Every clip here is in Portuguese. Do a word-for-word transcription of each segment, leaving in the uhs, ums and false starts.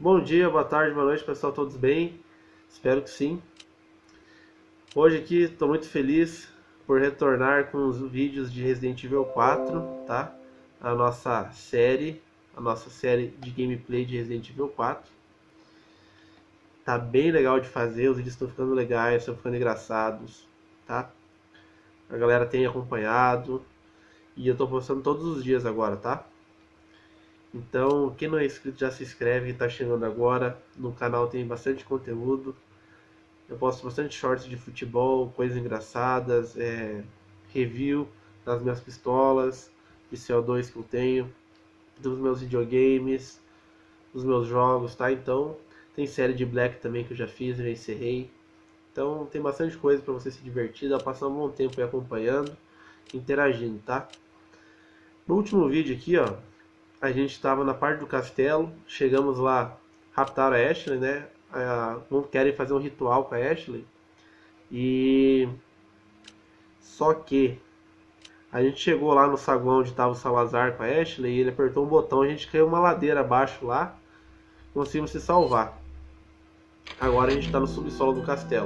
Bom dia, boa tarde, boa noite, pessoal, todos bem? Espero que sim. Hoje aqui estou muito feliz por retornar com os vídeos de Resident Evil quatro, tá? A nossa série, a nossa série de gameplay de Resident Evil quatro. Tá bem legal de fazer, os vídeos estão ficando legais, estão ficando engraçados, tá? A galera tem acompanhado e eu estou postando todos os dias agora, tá? Então, quem não é inscrito já se inscreve, quem está chegando agora. No canal tem bastante conteúdo. Eu posto bastante shorts de futebol, coisas engraçadas, é, review das minhas pistolas, de C O dois que eu tenho, dos meus videogames, dos meus jogos, tá? Então, tem série de Black também que eu já fiz, já encerrei. Então, tem bastante coisa para você se divertir, dá pra passar um bom tempo aí acompanhando, interagindo, tá? No último vídeo aqui, ó, a gente estava na parte do castelo, chegamos lá, raptaram a Ashley, né? Ah, não querem fazer um ritual com a Ashley. E só que a gente chegou lá no saguão onde estava o Salazar com a Ashley e ele apertou um botão, a gente caiu uma ladeira abaixo lá, conseguimos se salvar. Agora a gente está no subsolo do castelo,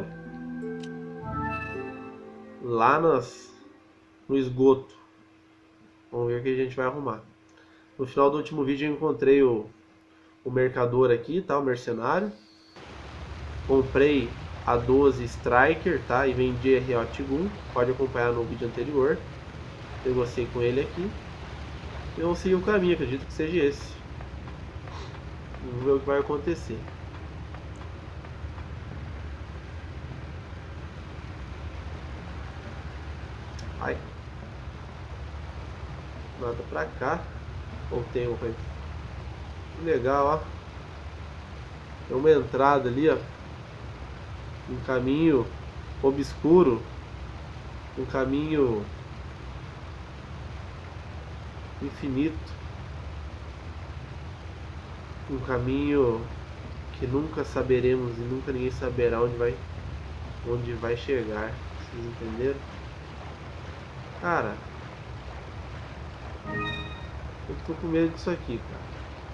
lá nas, no esgoto. Vamos ver o que a gente vai arrumar. No final do último vídeo eu encontrei o, o mercador aqui, tá? O mercenário. Comprei a doze Striker, tá? E vendi a Riot Gun. Pode acompanhar no vídeo anterior. Negociei com ele aqui. E vamos seguir o caminho, acredito que seja esse. Vamos ver o que vai acontecer. Ai. Nada pra cá. Ou tem um. Que legal, ó. Tem uma entrada ali, ó. Um caminho obscuro. Um caminho infinito. Um caminho que nunca saberemos e nunca ninguém saberá onde vai, onde vai chegar. Vocês entenderam? Cara, eu tô com medo disso aqui, cara.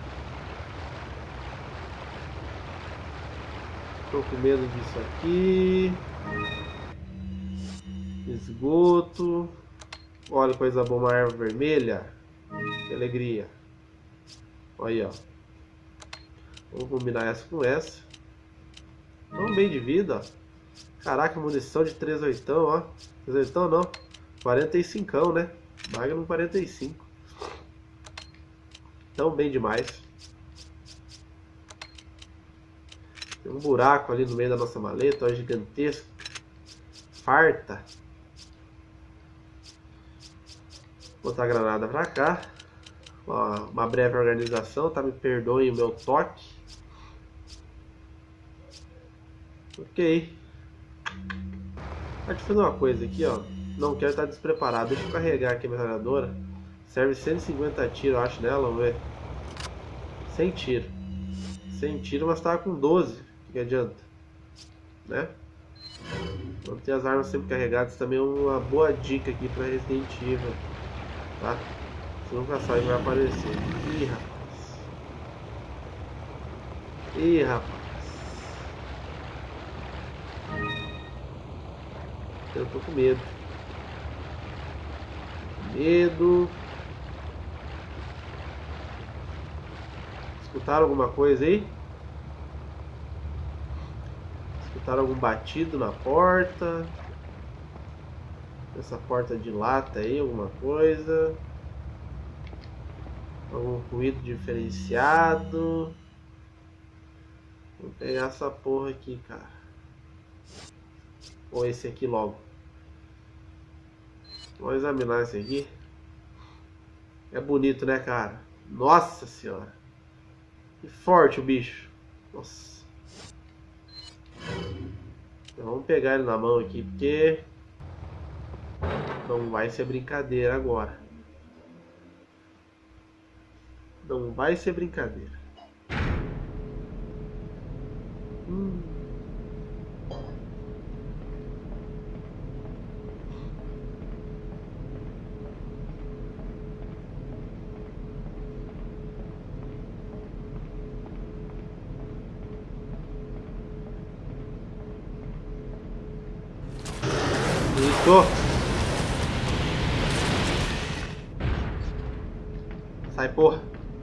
Tô com medo disso aqui. Esgoto. Olha, coisa boa, uma erva vermelha. Que alegria. Olha aí, ó. Vamos combinar essa com essa. Tão bem de vida, ó. Caraca, munição de três oitão, ó. três oitão não. quarenta e cinco, né? Magnum quarenta e cinco. Tão bem demais. Tem um buraco ali no meio da nossa maleta, ó, gigantesco. Farta. Vou botar a granada pra cá. Ó, uma breve organização, tá? Me perdoem o meu toque. Ok. Deixa eu fazer uma coisa aqui, ó. Não quero estar despreparado. Deixa eu carregar aqui a metralhadora. Serve cento e cinquenta tiros, eu acho, nela. Vamos ver. cem tiro. cem tiro, mas tava com doze. O que adianta? Né? Manter as armas sempre carregadas também é uma boa dica aqui para Resident Evil. Tá? Você nunca sabe que vai aparecer. Ih, rapaz. Ih, rapaz. Eu tô com medo. Medo. Escutaram alguma coisa aí? Escutaram algum batido na porta? Essa porta de lata aí, alguma coisa? Algum ruído diferenciado? Vou pegar essa porra aqui, cara. Ou esse aqui logo. Vamos examinar esse aqui. É bonito, né, cara? Nossa senhora. Que forte o bicho. Nossa. Então vamos pegar ele na mão aqui, porque não vai ser brincadeira agora. Não vai ser brincadeira. Hum. Tô. Sai, porra.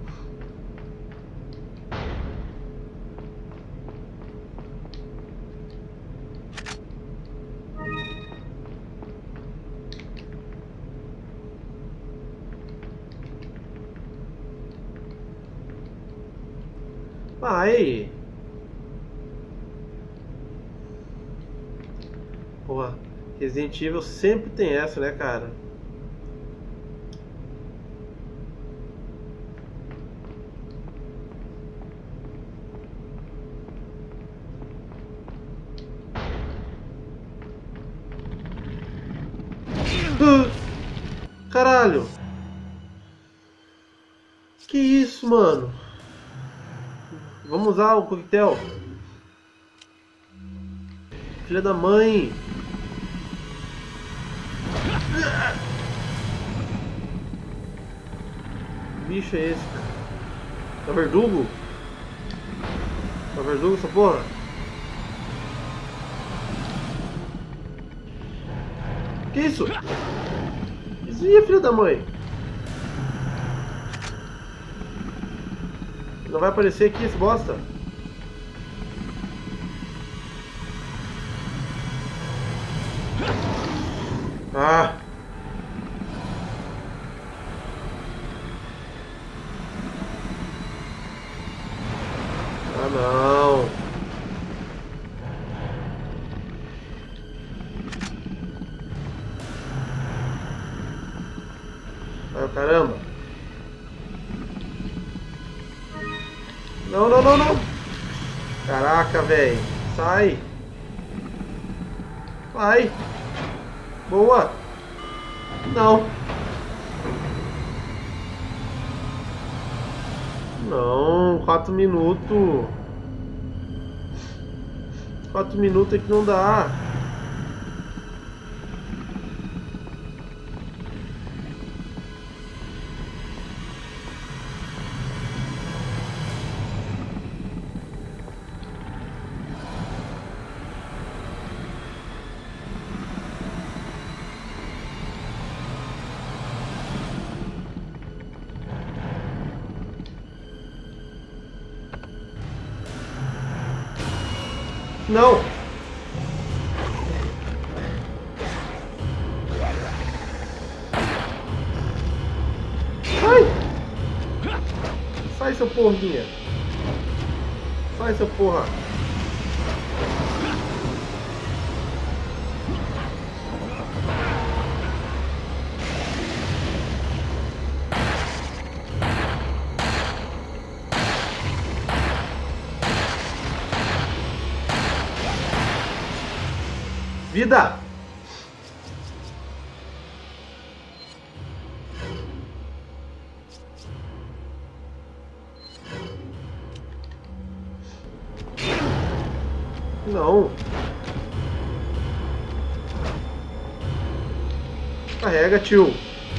Vai. Porra, Resident Evil sempre tem essa, né, cara? Uh, caralho! Que isso, mano? Vamos usar o coquetel. Filha da mãe. Que bicho é esse, cara? É o verdugo? É o verdugo essa porra? Que isso? Desvia, filha da mãe. Não vai aparecer aqui esse bosta? Ah! Ah, não! Ai, caramba! Não, não, não, não! Caraca, velho! Sai! Vai! Boa! Não! Não, quatro minutos. Quatro minutos é que não dá. Não! Sai! Sai, seu porrinha! Sai, seu porra! Vida! Não! Carrega, tio!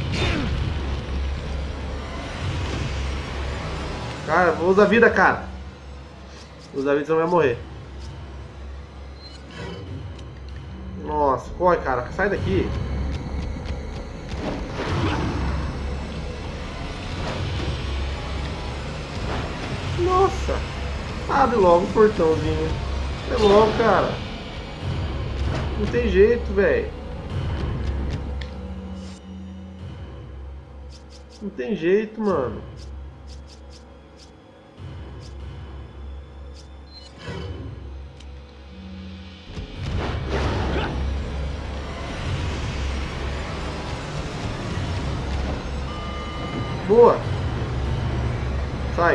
Cara, vou usar vida, cara! Usar vida, você não vai morrer. Nossa, corre, cara, sai daqui. Nossa, abre logo o portãozinho. É logo, cara. Não tem jeito, velho. Não tem jeito, mano. Boa! Sai!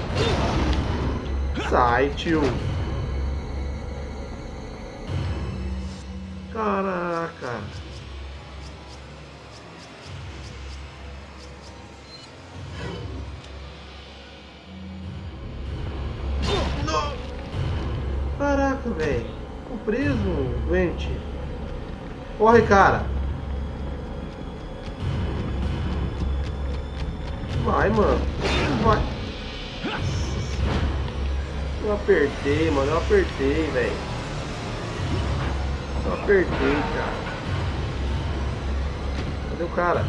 Sai, tio! Caraca! Não! Caraca, velho! Tô preso, doente! Corre, cara! Vai, mano. Vai. Eu apertei, mano. Eu apertei, velho. Eu apertei, cara. Cadê o cara?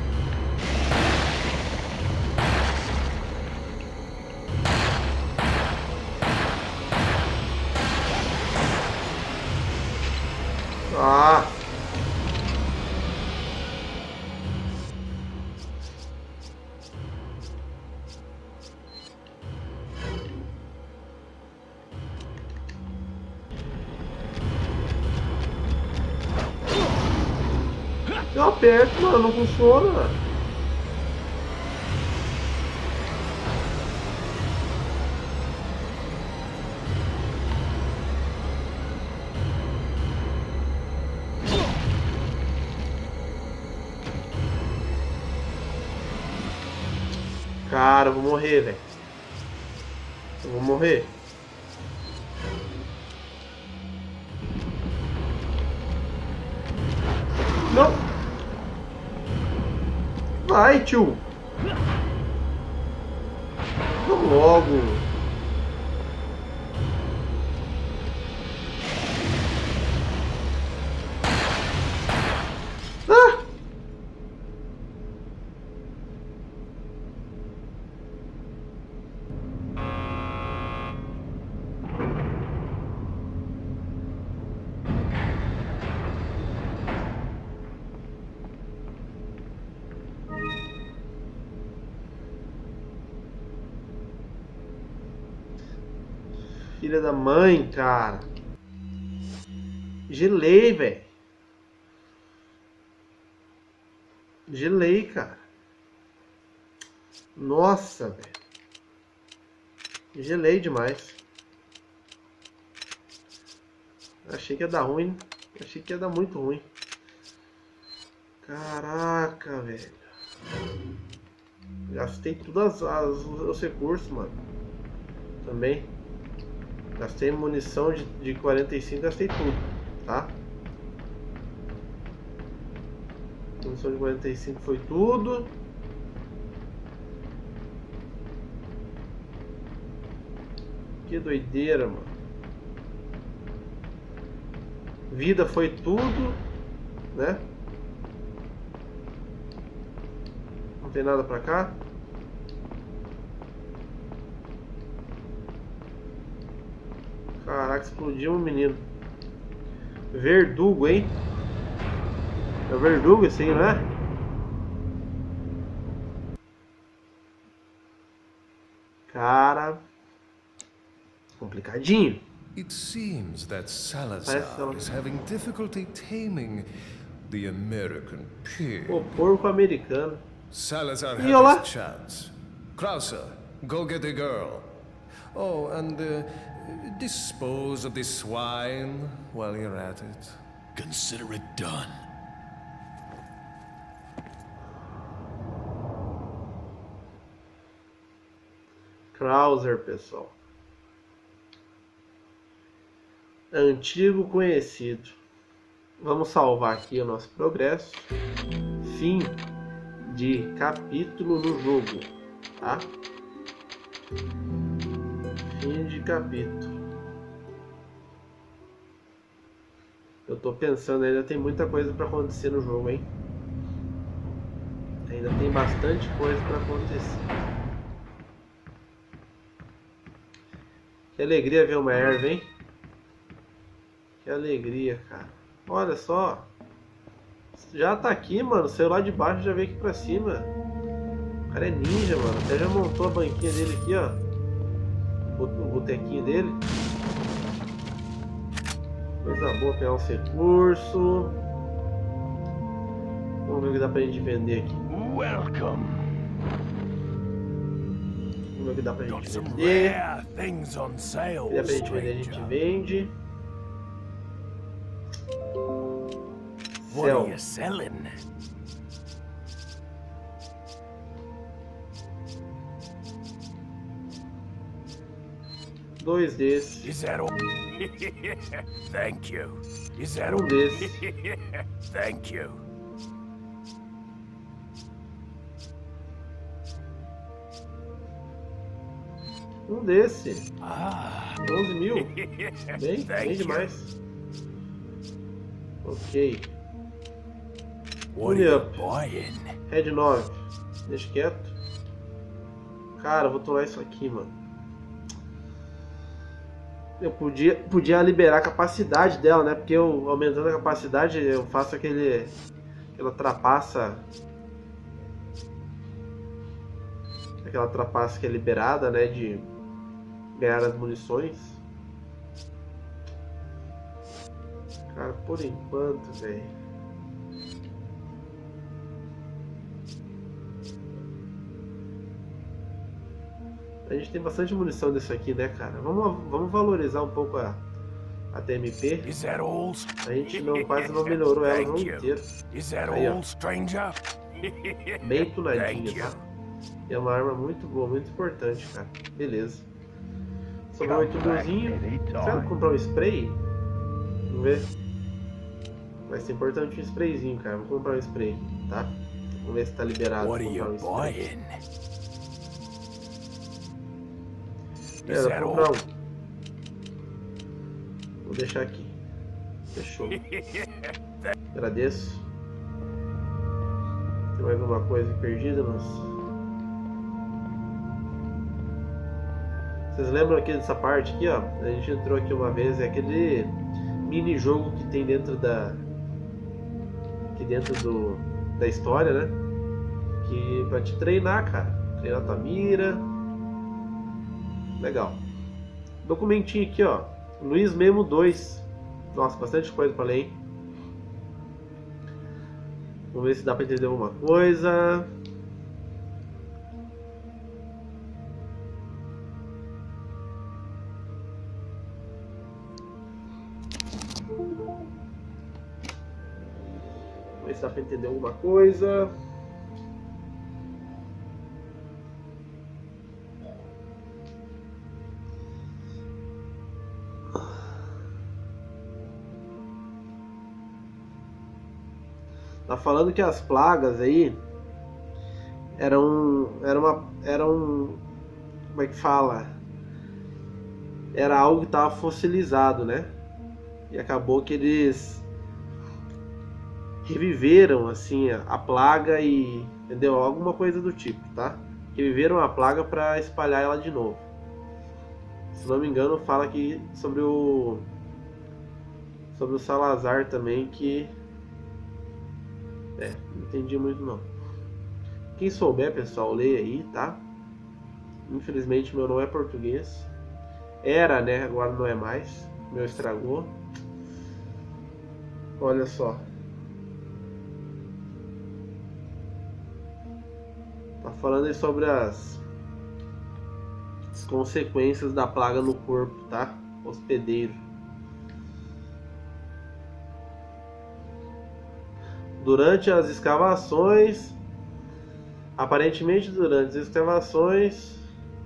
Ah! Eu aperto, mano, não funciona. Cara, eu vou morrer, velho. Eu vou morrer. Não! Vai, tio! Vamos logo! Ah! Filha da mãe, cara. Gelei, velho. Gelei, cara. Nossa, velho. Gelei demais. Achei que ia dar ruim. Achei que ia dar muito ruim. Caraca, velho. Gastei todos os recursos, mano. Também. Gastei munição de, de quarenta e cinco, gastei tudo, tá? Munição de quarenta e cinco foi tudo. Que doideira, mano. Vida foi tudo, né? Não tem nada pra cá. Caraca, explodiu um menino. Verdugo, hein? É o Verdugo esse aí, não é? Cara, complicadinho. It seems that Salazar is having difficulty taming the American pig. O porco americano. Salazar E olá. had his chance. Krauser, go get the girl. Oh, and uh, dispose of the swine while you're at it. Consider it done. Krauser, pessoal. Antigo conhecido. Vamos salvar aqui o nosso progresso. Fim de capítulo no jogo, tá? Fim de capítulo. Eu tô pensando, ainda tem muita coisa pra acontecer no jogo, hein? Ainda tem bastante coisa pra acontecer. Que alegria ver uma erva, hein? Que alegria, cara. Olha só. Já tá aqui, mano. Saiu lá de baixo, já veio aqui pra cima. O cara é ninja, mano. Até já montou a banquinha dele aqui, ó. O botequinho dele. Coisa boa, pegar uns recursos. Vamos ver o que dá pra gente vender aqui. Welcome. Vamos ver o que dá pra Got gente some vender. rare things on sale, O que dá pra gente vender, a gente stranger. vende. What Sell. are you selling? Dois desses. Is that all? Thank you. Is that all? Um desses. Thank you. Um desse. Ah. onze mil. Bem, Thank bem you. demais. Ok. What are you buying? Red nove. Deixa quieto. Cara, eu vou tomar isso aqui, mano. Eu podia, podia liberar a capacidade dela, né? Porque eu, aumentando a capacidade, eu faço aquele... Aquela trapaça... Aquela trapaça que é liberada, né? De ganhar as munições. Cara, por enquanto, velho. A gente tem bastante munição desse aqui, né, cara? Vamos, vamos valorizar um pouco a, a T M P. A gente não, quase não melhorou ela no inteiro. Aí, ó. Bem tunadinha, tá? E é uma arma muito boa, muito importante, cara. Beleza. Sobrou oito milzinho. Será que comprar um spray? Vamos ver. Vai ser importante um sprayzinho, cara. Vou comprar um spray, tá? Vamos ver se tá liberado pra comprar um spray. É, vou comprar um. Vou deixar aqui. Fechou. Agradeço. Tem mais alguma coisa perdida, mas... Vocês lembram aqui dessa parte aqui, ó? A gente entrou aqui uma vez, é aquele mini jogo que tem dentro da... Aqui dentro do... da história, né? Que pra te treinar, cara. Treinar tua mira. Legal. Documentinho aqui, ó. Luiz Memo dois. Nossa, bastante coisa pra ler, hein? Vamos ver se dá pra entender alguma coisa. Vamos ver se dá pra entender alguma coisa. Tá falando que as plagas aí eram, era uma, eram, como é que fala? Era algo que estava fossilizado, né? E acabou que eles reviveram assim a plaga e, entendeu? Alguma coisa do tipo, tá? Reviveram a plaga para espalhar ela de novo. Se não me engano, fala aqui sobre o sobre o Salazar também, que É, não entendi muito não. Quem souber, pessoal, leia aí, tá? Infelizmente meu não é português. Era, né? Agora não é mais. Meu estragou. Olha só. Tá falando aí sobre as, as consequências da plaga no corpo, tá? Hospedeiro. Durante as escavações, aparentemente durante as escavações,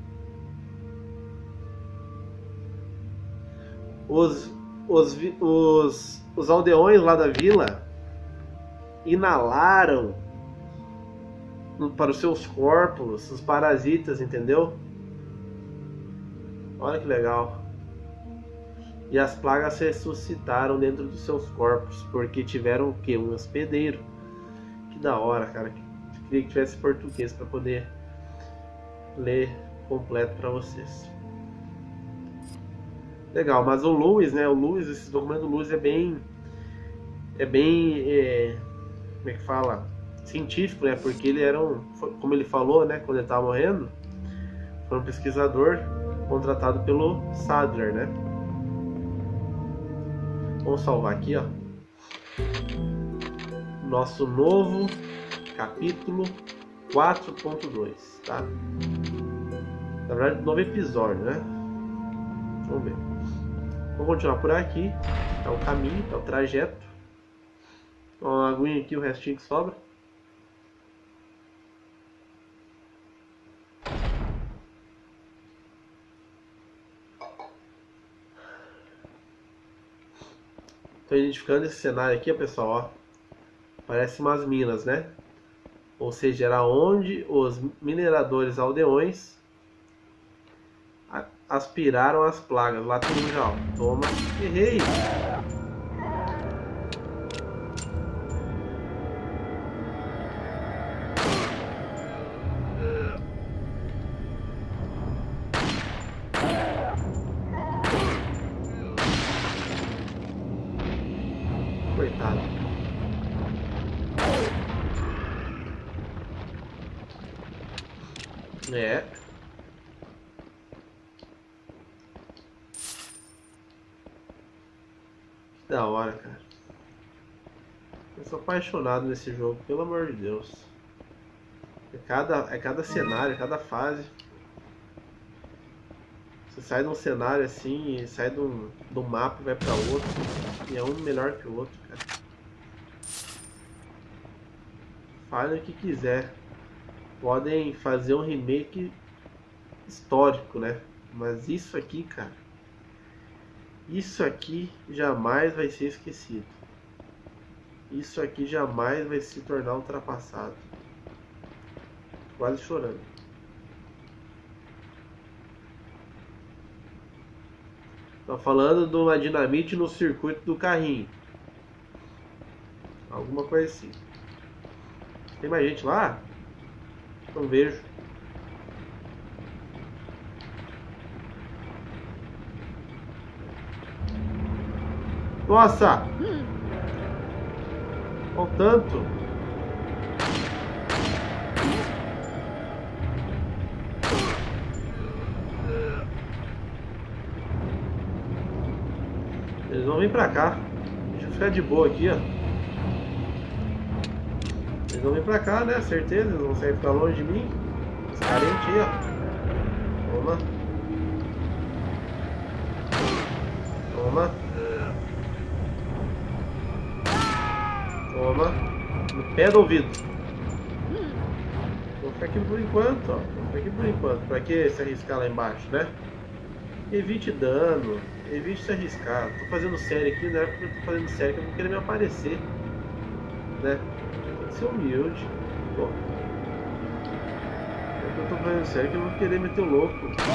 os, os, os, os aldeões lá da vila inalaram para os seus corpos os parasitas, entendeu? Olha que legal. E as plagas ressuscitaram dentro dos seus corpos, porque tiveram o quê? Um hospedeiro. Que da hora, cara. Queria que tivesse português para poder ler completo para vocês. Legal, mas o Lewis, né? O Lewis, esse documento do Lewis é bem... É bem... É, como é que fala? Científico, né? Porque ele era um... Como ele falou, né? Quando ele estava morrendo, foi um pesquisador contratado pelo Sadler, né? Vamos salvar aqui, ó. Nosso novo capítulo quatro ponto dois, tá? Na verdade, novo episódio, né? Vamos ver. Vamos continuar por aqui. Tá o caminho, tá o trajeto. Uma aguinha aqui, o restinho que sobra. Estou identificando esse cenário aqui, pessoal, ó. Parece umas minas, né? Ou seja, era onde os mineradores aldeões aspiraram as plagas. Lá tem um já, ó. Toma. Errei! coitado. É. Que da hora, cara. Eu sou apaixonado nesse jogo, pelo amor de Deus. É cada, é cada cenário, é cada fase. Você sai de um cenário assim, e sai de um, de um mapa e vai pra outro. E é um melhor que o outro, cara. Falem o que quiser. Podem fazer um remake histórico, né? Mas isso aqui, cara, isso aqui jamais vai ser esquecido. Isso aqui jamais vai se tornar ultrapassado. Quase chorando. Tô falando de uma dinamite no circuito do carrinho. Alguma coisa assim. Tem mais gente lá? Não vejo. Nossa! Olha o tanto. Eles vão vir pra cá. Deixa eu ficar de boa aqui, ó. Eles vão vir pra cá, né? Certeza, eles vão sair ficar longe de mim. Os carentes aí, ó. Toma. Toma. Toma. No pé do ouvido. Vou ficar aqui por enquanto, ó. Vou ficar aqui por enquanto. Pra que se arriscar lá embaixo, né? Evite dano. Evite se arriscar. Tô fazendo série aqui, não é porque eu tô fazendo série que eu vou querer me aparecer, né? Tem que ser humilde. Pô. É que eu tô fazendo série que eu vou querer meter o louco.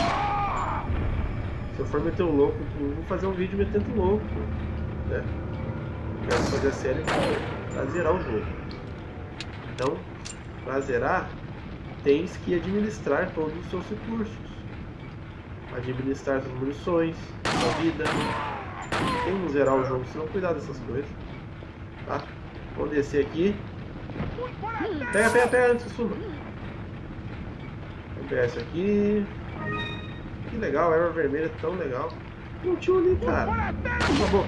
Se eu for meter o louco, eu vou fazer um vídeo metendo o louco, né? Eu quero fazer a série pra zerar o jogo. Então, pra zerar, tens que administrar todos os seus recursos. Administrar suas munições, sua vida. Tem que zerar o jogo, se não cuidar dessas coisas. Tá? Vou descer aqui. Pega, pega, pega antes que suma. Vamos pegar isso aqui. Que legal, a erva vermelha é tão legal. Tem um tio ali, cara. Acabou.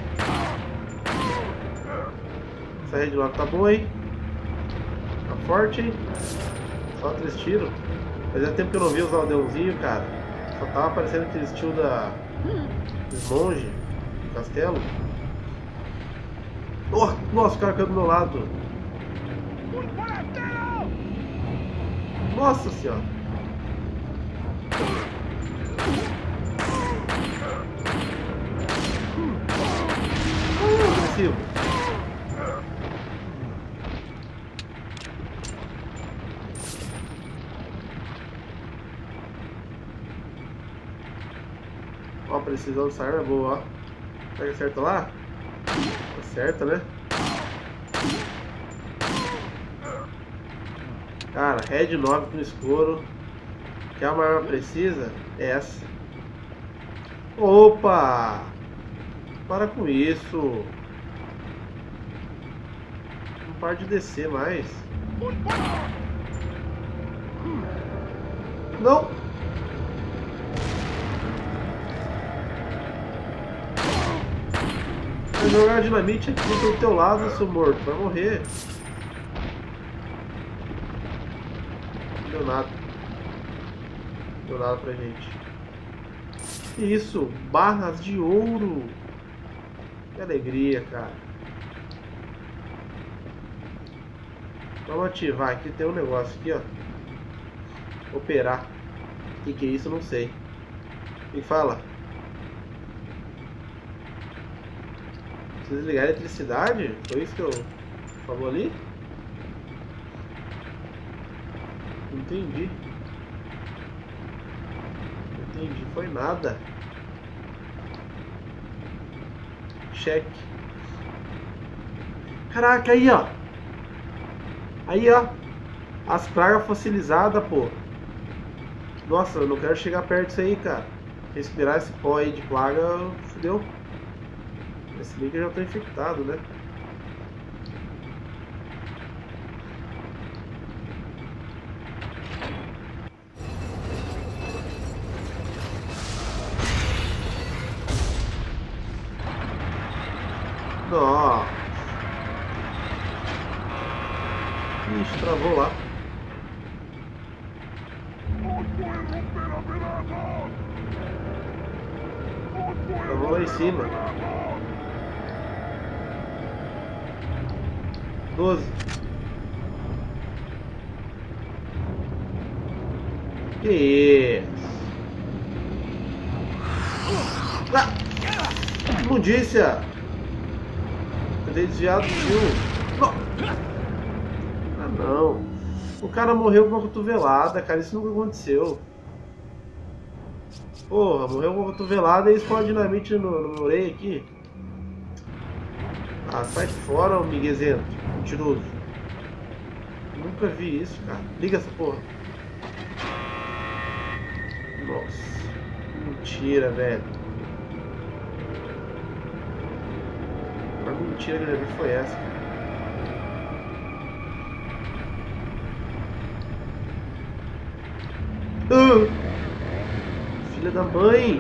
Essa rede lá tá boa, hein? Tá forte, hein? Só três tiros. Fazia tempo que eu não vi os aldeãozinhos, cara. Só tava aparecendo aqueles tio da... dos monges do castelo. Oh, nossa, o cara caiu do meu lado. Nossa senhora. Uh, agressivo. Ó, a precisão dessa arma é boa, ó. Pega certo lá? Acerta, né? Cara, Red nove no escuro. Que é uma arma precisa? É essa. Opa! Para com isso. Não para de descer mais. Não! Vai jogar dinamite aqui do teu lado, seu morto. Vai morrer. Não deu nada. Não deu nada pra gente. Que isso? Barras de ouro. Que alegria, cara. Vamos ativar aqui. Tem um negócio aqui, ó. Operar. O que, que é isso? Eu não sei. Me fala. Precisa desligar a eletricidade? Foi isso que eu falou ali? Não entendi. Não entendi. Foi nada. Cheque. Caraca, aí ó. Aí ó. As pragas fossilizadas, pô. Nossa, eu não quero chegar perto disso aí, cara. Respirar esse pó aí de plaga, fudeu. Se bem que eu já tô infectado, né? Nossa. Ixi, travou lá. Travou lá em cima. doze. Que isso? Ah! Imundícia! Tentei desviar do filme. Não. Ah, não. O cara morreu com uma cotovelada, cara. Isso nunca aconteceu. Porra, morreu com uma cotovelada e explode dinamite no, no meu orelha aqui. Ah, sai fora, ô miguezento. Mentiroso. Nunca vi isso, cara. Liga essa porra. Nossa. Mentira, velho. A mentira que eu já vi foi essa, cara. Uh! Filha da mãe!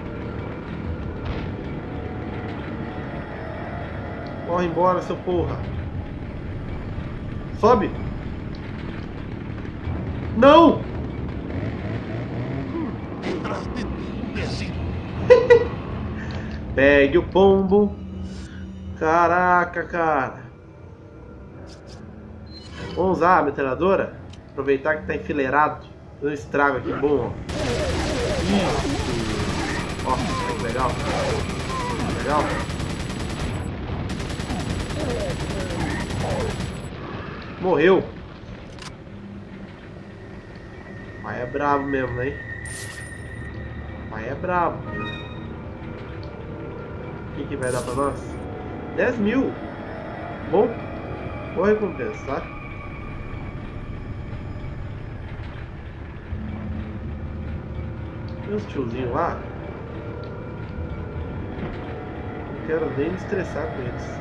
Corre embora, seu porra! Sobe! Não! Pegue o pombo! Caraca, cara! Vamos usar a metralhadora? Aproveitar que tá enfileirado. Fazer um estrago aqui bom, ó. Isso! Ó, que legal! Legal! Morreu! O pai é brabo mesmo, hein? O pai é brabo. O que, que vai dar pra nós? dez mil! Bom, boa recompensa, tá? Tem uns tiozinhos lá. Não quero nem me estressar com eles.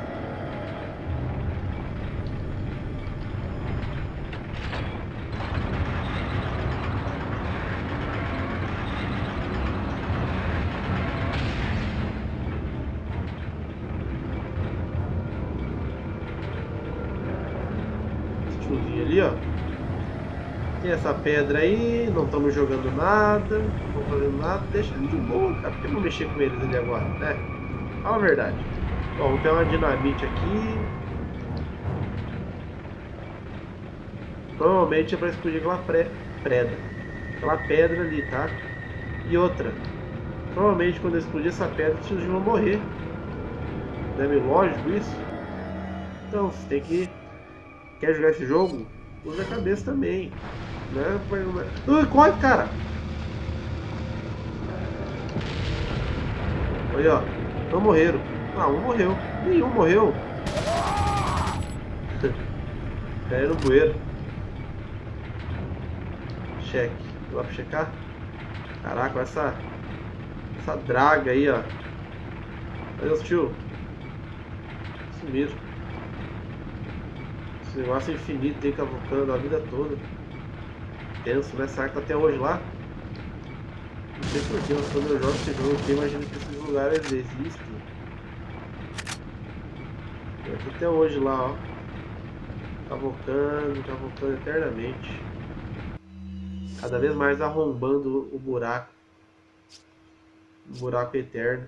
Ali, ó. Tem essa pedra aí, não estamos jogando nada, não estamos fazendo nada, deixa ele de boa, cara. Por que não mexer com eles ali agora, né? Fala a verdade. Bom, vamos ter uma dinamite aqui. Provavelmente é pra explodir aquela pré preda. Aquela pedra ali, tá? E outra. Provavelmente quando eu explodir essa pedra, os tios vão morrer. Não é meio lógico isso? Então, você tem que... Quer jogar esse jogo? Usa a cabeça também. Né? Ui, corre, cara! Olha, ó. Não morreram. Ah, um morreu. Nenhum morreu. Caiu no bueiro. Cheque. Lá pra checar? Caraca, essa... Essa draga aí, ó. Olha os tio. Sumiram. Esse negócio infinito aí cavocando a vida toda. Tenso, né? Será que tá até hoje lá? Não sei porquê, mas quando eu jogo esse jogo aqui, imagino que esses lugares existem. Eu tô até hoje lá, ó. Cavocando, cavocando eternamente. Cada vez mais arrombando o buraco. O buraco eterno.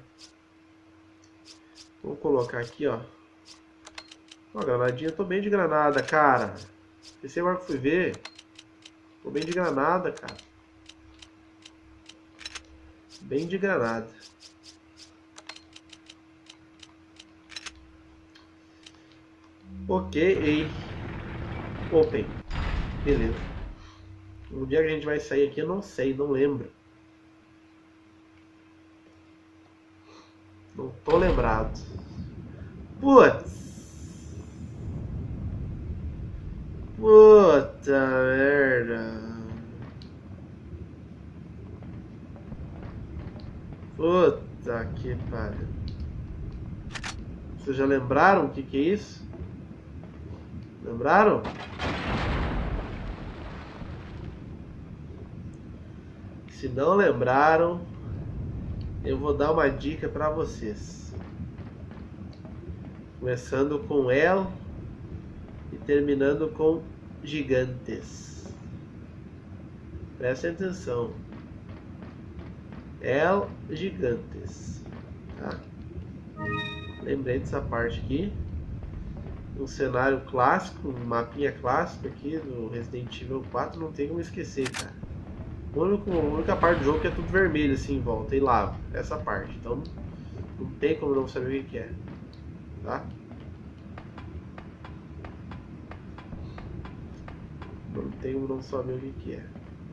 Vou colocar aqui, ó. Ó, granadinha, tô bem de granada, cara. Esse agora que fui ver. Tô bem de granada, cara. Bem de granada. Ok. Open. Beleza. O dia que a gente vai sair aqui eu não sei, não lembro. Não tô lembrado. Putz. Puta merda. Puta que pariu. Vocês já lembraram o que que é isso? Lembraram? Se não lembraram, eu vou dar uma dica pra vocês. Começando com El e terminando com Gigantes. Prestem atenção. El Gigantes. Tá? Lembrei dessa parte aqui. Um cenário clássico, um mapinha clássico aqui do Resident Evil quatro, não tem como esquecer, cara. A única, a única parte do jogo que é tudo vermelho assim em volta e lava. Essa parte. Então não tem como não saber o que é. Tá? Não tem como não saber o que que é.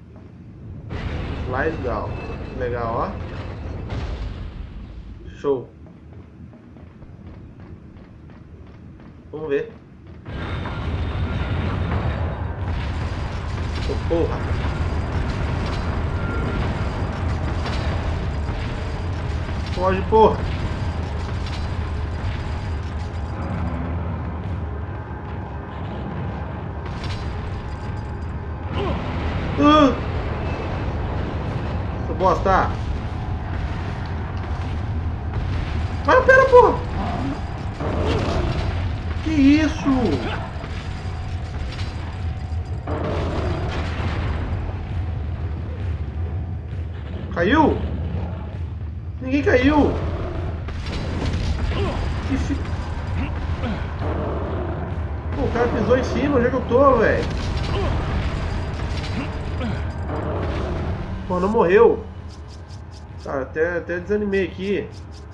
Slide down. Legal, ó. Show. Vamos ver. Oh, porra. Foge, porra. Uh! Seu bosta. Vai, pera, porra. Que isso? Caiu? Ninguém caiu. Que fi... Pô, o cara pisou em cima. Onde é que eu tô, velho? Pô, não morreu. Cara, até, até desanimei aqui.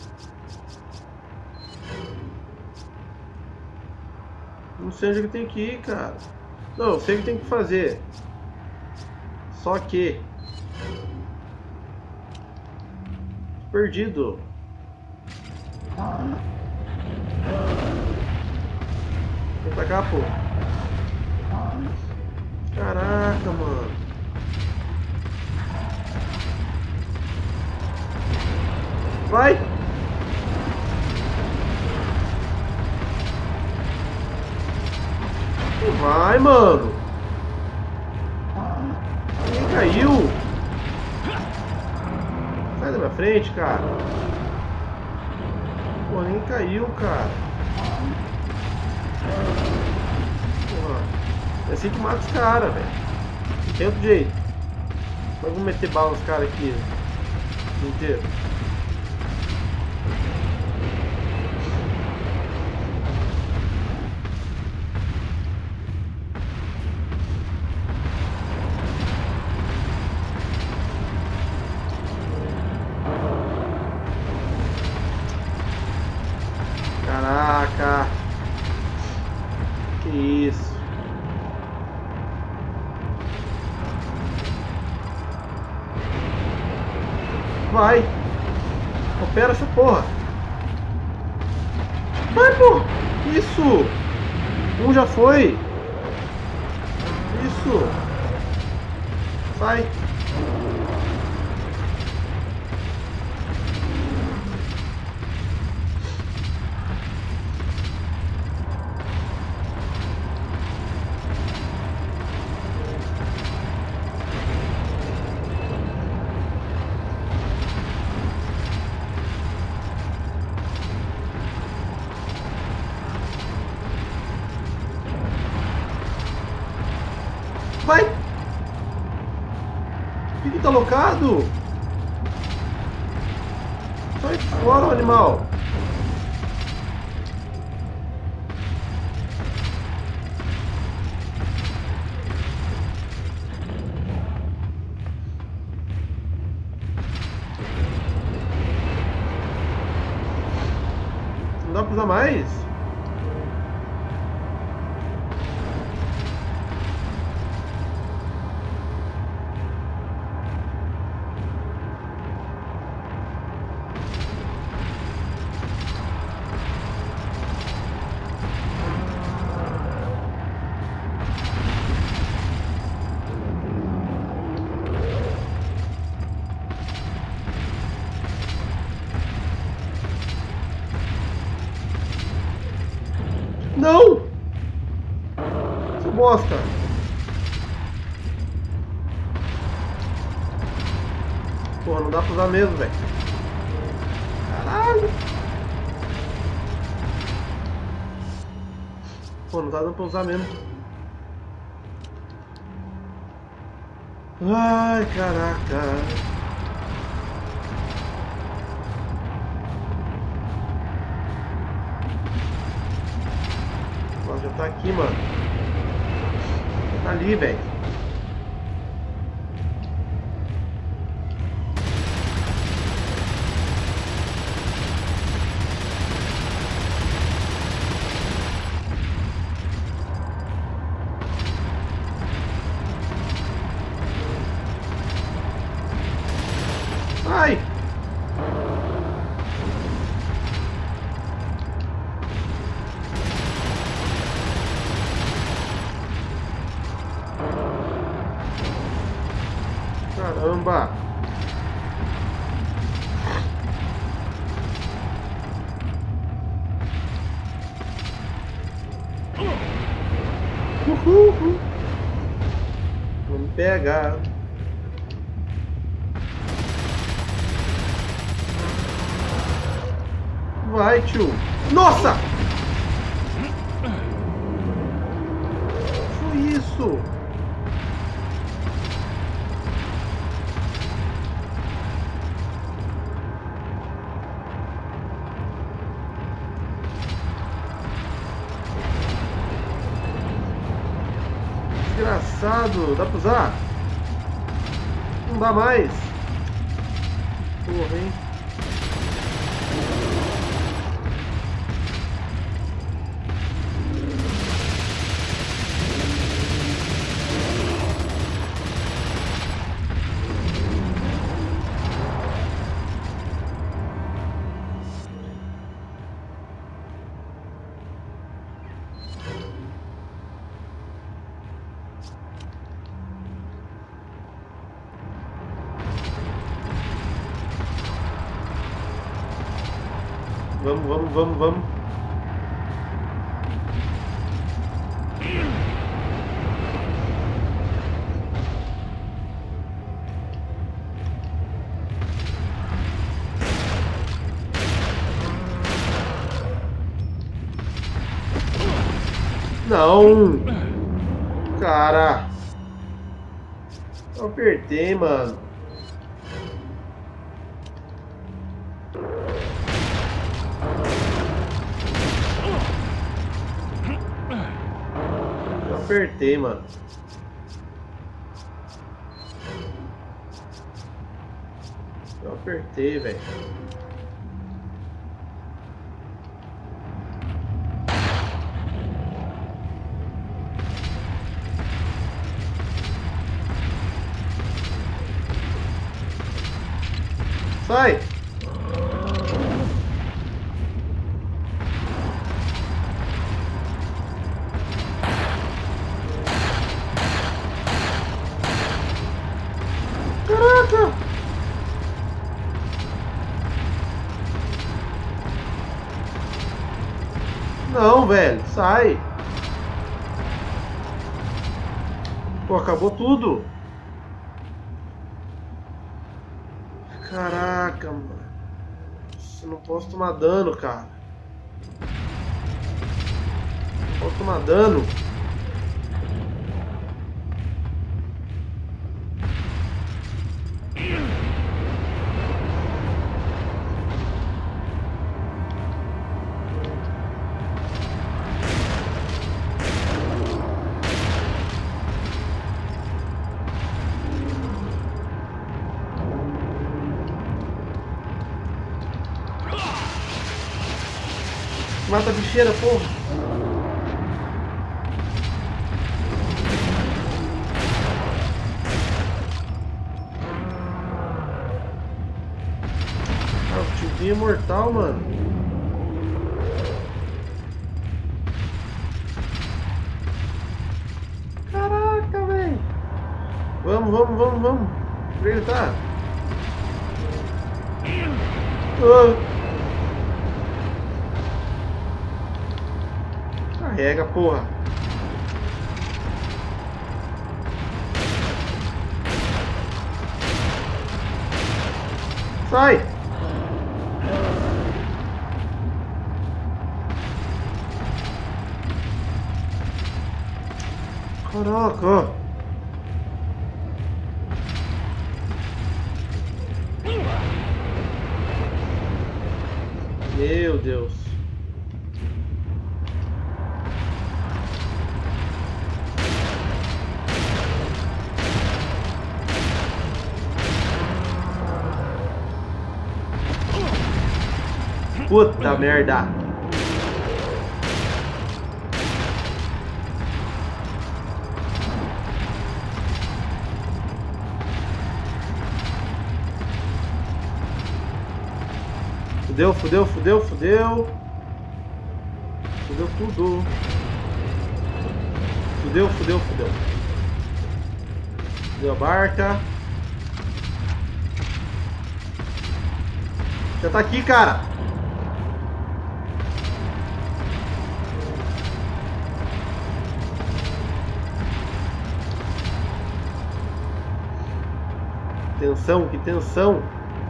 Não sei onde é que tem que ir, cara. Não, eu sei o que tem que fazer. Só que... Perdido. Vem pra cá, pô. Caraca, mano. Vai! Vai, mano! Ninguém caiu! Sai da minha frente, cara! Pô, ninguém caiu, cara! Porra! É assim que mata os caras, velho! Não tem outro jeito! Mas vamos meter bala nos caras aqui inteiro. Caraca! Que isso? Vai! Opera essa porra! Vai, pô! Isso! Um já foi! Isso! Sai! Vai! O que tá locado? Sai fora, animal! Não dá pra usar mais? Não! Seu bosta! Porra, não dá pra usar mesmo, velho. Caralho! Pô, não tá dando pra usar mesmo. Ai, caraca. Ó, já tá aqui, mano. Tá ali, velho. Ai! Caramba! Uhul! Vamos pegar. Vai, tio. Nossa! Foi isso? Desgraçado. Dá pra usar? Não dá mais. Porra, hein? Vamos, vamos, vamos, vamos. Não! Cara! Eu apertei, mano. Eu apertei, mano. Eu apertei, velho. Sai! Caraca! Não, velho, sai! Pô, acabou tudo! Caraca, mano. Eu não posso tomar dano, cara. Não posso tomar dano. Mata a bicheira, porra. Ah, o tiozinho é mortal, mano. Caraca, velho. Vamos, vamos, vamos, vamos. Onde ele tá? Ah. Carrega, porra. Sai! Caraca! Meu Deus! Puta merda! Fudeu, fudeu, fudeu, fudeu. Fudeu tudo. Fudeu, fudeu, fudeu. Fudeu a barca. Já tá aqui, cara. Tensão, que tensão.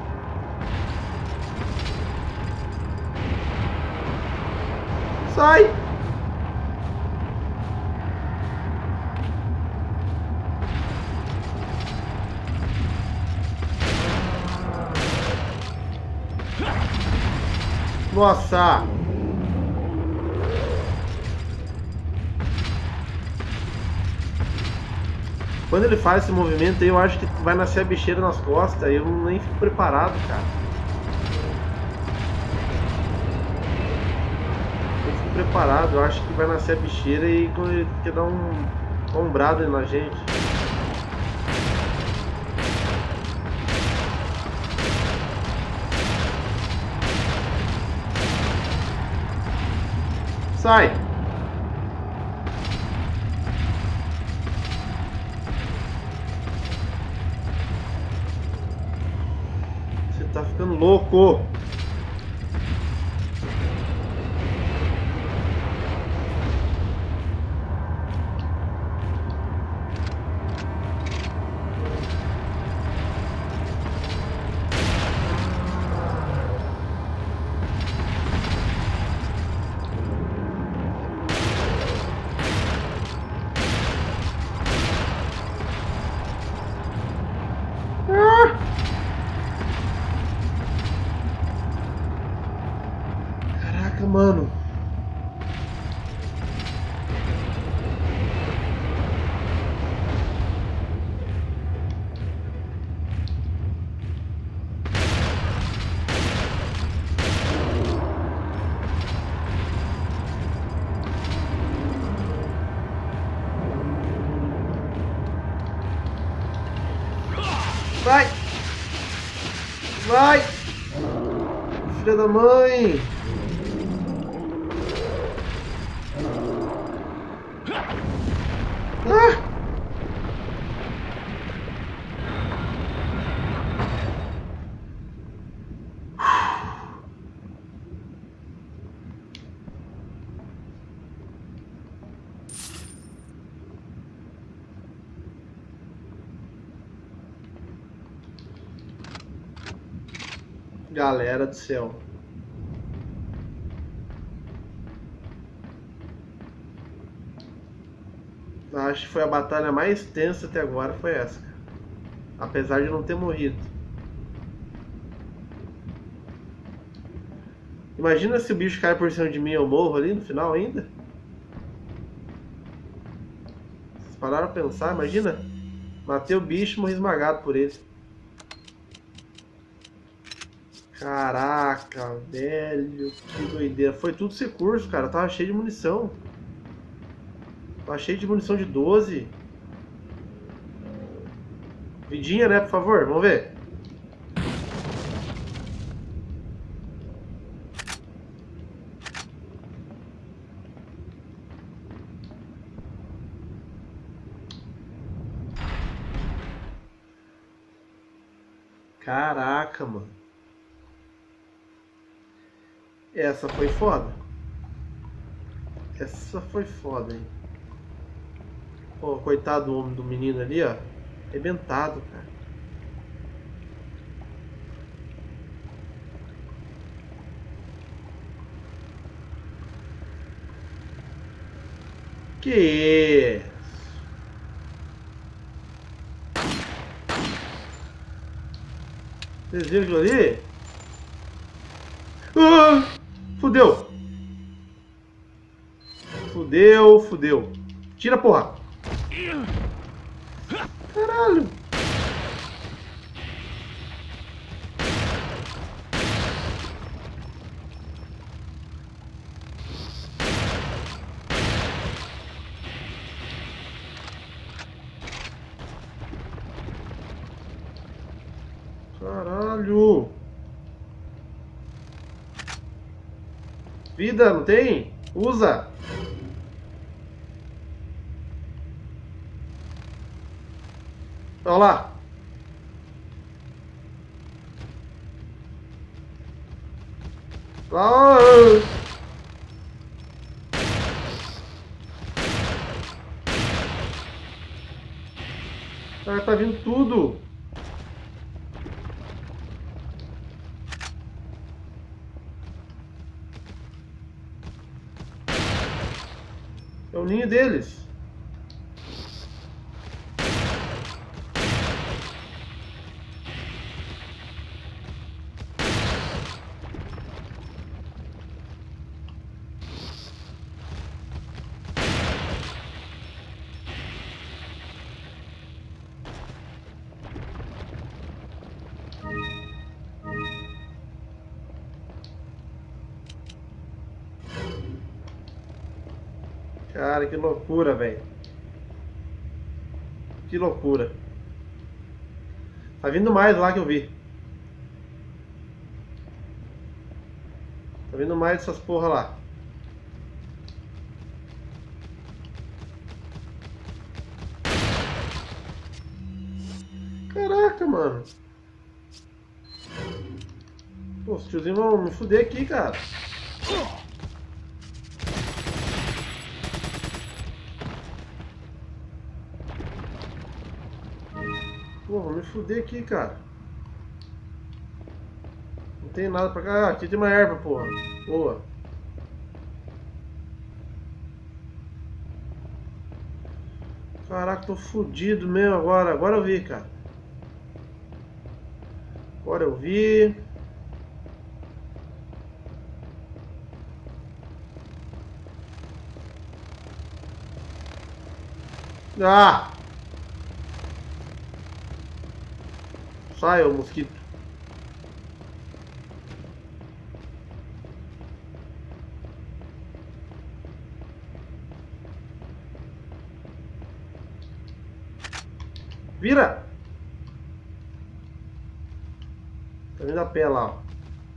Sai! Nossa! Quando ele faz esse movimento aí, eu acho que vai nascer a bicheira nas costas. Eu nem fico preparado, cara. Eu fico preparado, eu acho que vai nascer a bicheira e quer dar um ombrado na gente. Sai! Você tá ficando louco! Mano, vai, vai, filha da mãe. Ah! Galera do céu. Acho que foi a batalha mais tensa até agora, foi essa, cara. Apesar de não ter morrido. Imagina se o bicho cai por cima de mim e eu morro ali no final ainda. Vocês pararam a pensar? Imagina. Matei o bicho e morri esmagado por ele. Caraca, velho. Que doideira. Foi tudo esse curso, cara. Eu tava cheio de munição. Tava cheio de munição de doze. Vidinha, né, por favor? Vamos ver. Caraca, mano. Essa foi foda. Essa foi foda, hein. Pô, coitado do homem do menino ali, ó. Arrebentado, cara. Que isso? Vocês viram aquilo ali? Ah, fudeu. Fudeu, fudeu. Tira, porra. Caralho. Caralho. Vida, não tem? Usa. Olha lá. Ah. Ah, tá vindo tudo. É o ninho deles. Cara, que loucura, velho. Que loucura. Tá vindo mais lá que eu vi. Tá vindo mais dessas porra lá. Caraca, mano. Pô, os tiozinhos vão me fuder aqui, cara. Pô, vou me fuder aqui, cara. Não tem nada pra cá. Ah, aqui tem uma erva, porra. Boa. Caraca, tô fudido mesmo agora. Agora eu vi, cara. Agora eu vi. Ah! Sai, ô mosquito. Vira! Tá vindo a pé lá, ó.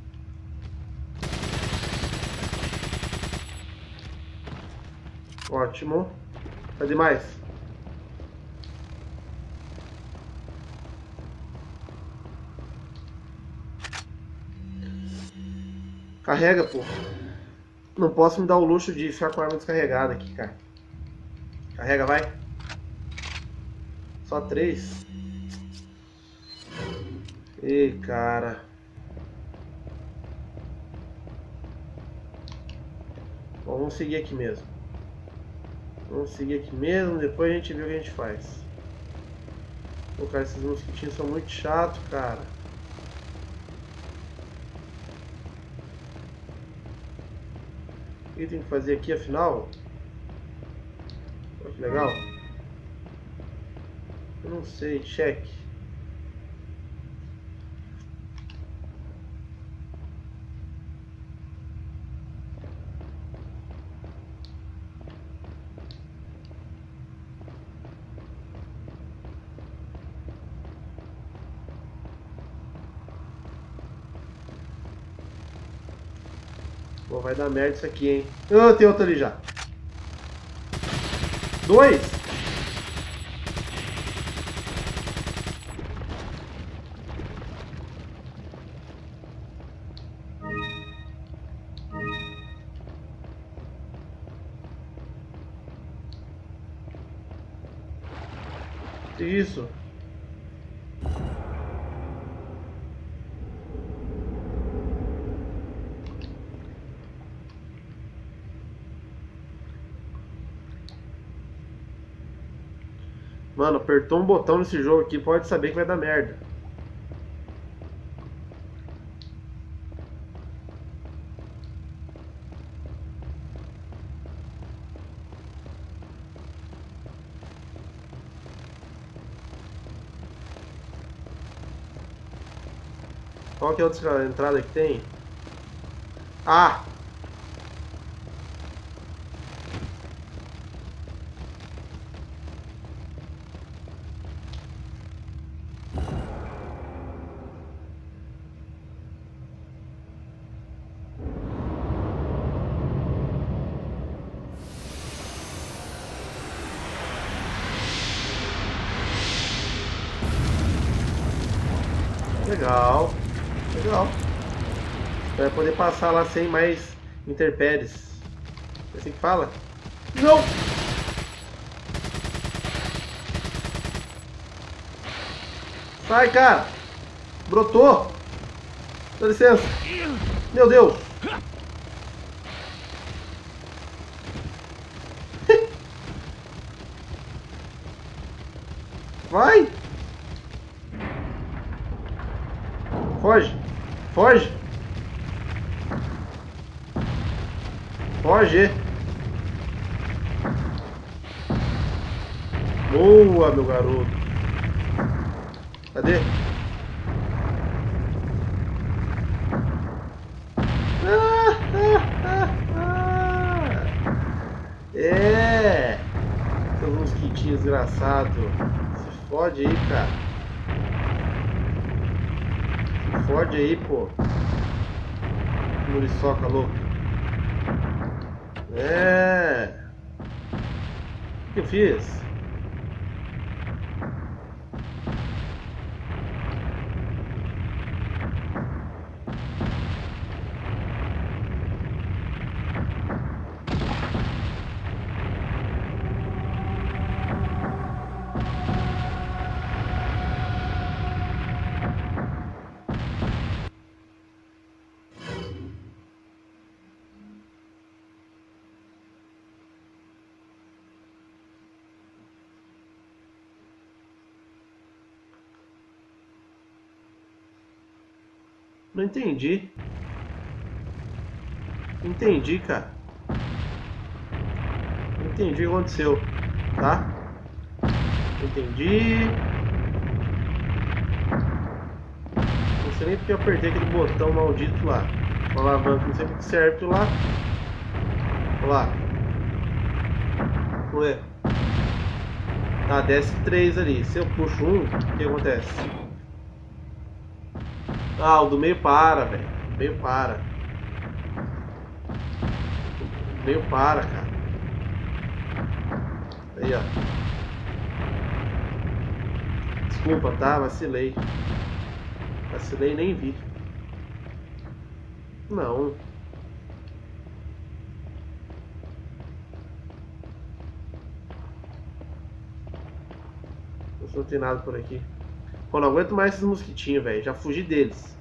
Ótimo. Cadê mais? Carrega, pô. Não posso me dar o luxo de ficar com a arma descarregada aqui, cara. Carrega, vai. Só três. Ei, cara. Bom, vamos seguir aqui mesmo. Vamos seguir aqui mesmo, depois a gente vê o que a gente faz. Pô, cara, esses mosquitinhos são muito chatos, cara. O que tem que fazer aqui, afinal? Olha que legal. Eu não sei, cheque. Pô, vai dar merda isso aqui, hein? Ah, tem outro ali já. Dois. Isso. Mano, apertou um botão nesse jogo aqui, pode saber que vai dar merda. Qual que é a outra entrada que tem? Ah! Legal, legal. Vai poder passar lá sem mais intempéries. É assim que fala? Não! Sai, cara! Brotou! Dá licença! Meu Deus! Vai! Foge! Foge! Foge! Boa, meu garoto! Cadê? Ah, ah, ah, ah. É! Seus mosquitinhos desgraçados! Se fode aí, cara! Fode aí, pô. Muriçoca louco. É. O que eu fiz? Não entendi. Entendi, cara. Não entendi o que aconteceu, tá? Entendi. Não sei nem porque eu apertei aquele botão maldito lá. O alavanca, não sei porque serve aquilo lá. Olha lá. Ué. Tá, desce três ali. Se eu puxo um, o que acontece? Ah, o do meio para, velho. O meio para. O meio para, cara. Aí, ó. Desculpa, tá? Vacilei. Vacilei e nem vi. Não. Não tem nada por aqui. Pô, não aguento mais esses mosquitinhos, velho. Já fugi deles.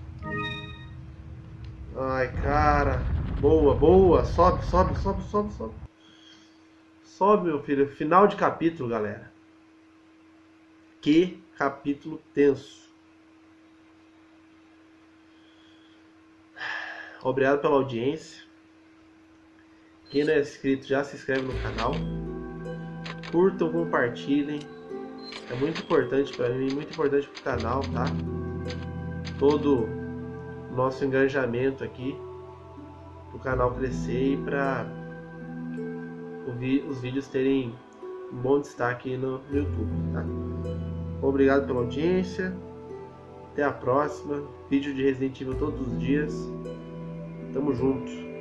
Ai, cara. Boa, boa. Sobe, sobe, sobe, sobe, sobe. Sobe, meu filho. Final de capítulo, galera. Que capítulo tenso. Obrigado pela audiência. Quem não é inscrito já se inscreve no canal. Curtam, compartilhem. É muito importante para mim, muito importante para o canal, tá? Todo o nosso engajamento aqui, para o canal crescer e para os vídeos terem um bom destaque no YouTube, tá? Obrigado pela audiência. Até a próxima. Vídeo de Resident Evil todos os dias. Tamo junto.